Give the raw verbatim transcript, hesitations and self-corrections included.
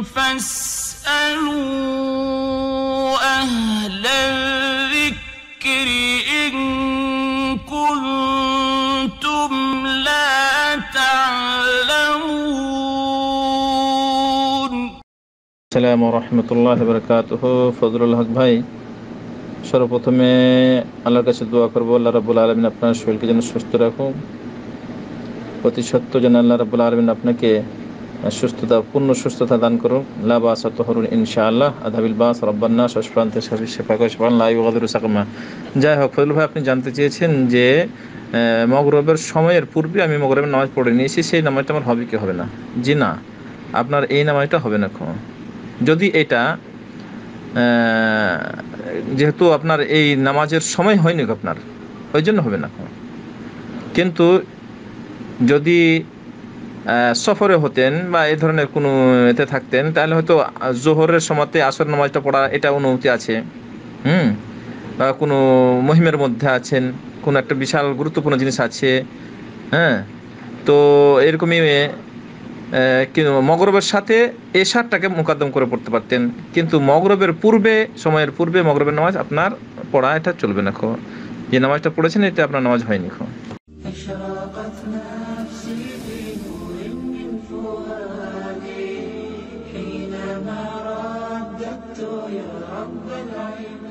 فاسألوا أهل الذكر إن كنتم لا تعلمون السلام ورحمة الله وبركاته ফজলুল হক ভাই, সর্বপ্রথমে আল্লাহর কাছে দোয়া করবো আল্লাহ রাব্বুল আলামিন আপনার শরীরকে যেন সুস্থ রাখুন। অতি সত্য যেন আল্লাহ রাব্বুল আলামিন আপনাকে সুস্থতা পূর্ণ সুস্থতা দান করুন। লা বাসা তহরুন ইনশাআল্লাহ আধাবিল বাস রব্বান্না শশপ্রান্তে সাবি শেফাকা শফান লা ইউগাদিরু সাকামা। যাই হোক, ফজলুল ভাই, আপনি জানতে চেয়েছেন যে মগরিবের সময়ের পূর্বে আমি মগরিবের নামাজ পড়ে নিয়েছি, সেই নামাজটা আমার হবে কি হবে না? জি না, আপনার এই নামাজটা হবে না। যদি এটা যেহেতু আপনার এই নামাজের সময় হয়নি আপনার, ওই জন্য হবে না। কিন্তু যদি সফরে হতেন বা এই ধরনের কোনো এতে থাকতেন, তাহলে হয়তো জোহরের সময়তে আসর নামাজটা পড়া এটা অনুমতি আছে। হুম বা কোনো মহিমের মধ্যে আছেন, কোনো একটা বিশাল গুরুত্বপূর্ণ জিনিস আছে, হ্যাঁ, তো এরকমই মগরিবের সাথে এশারটাকে মুকদ্দম করে পড়তে পারতেন। কিন্তু মগরিবের পূর্বে, সময়ের পূর্বে মগরিবের নামাজ আপনার পড়া এটা চলবে না। যে নামাজটা পড়েছেন এতে আপনার নামাজ হয়নি। أشرقت نفسي بنور من فؤادي حينما رددت يا رب العباد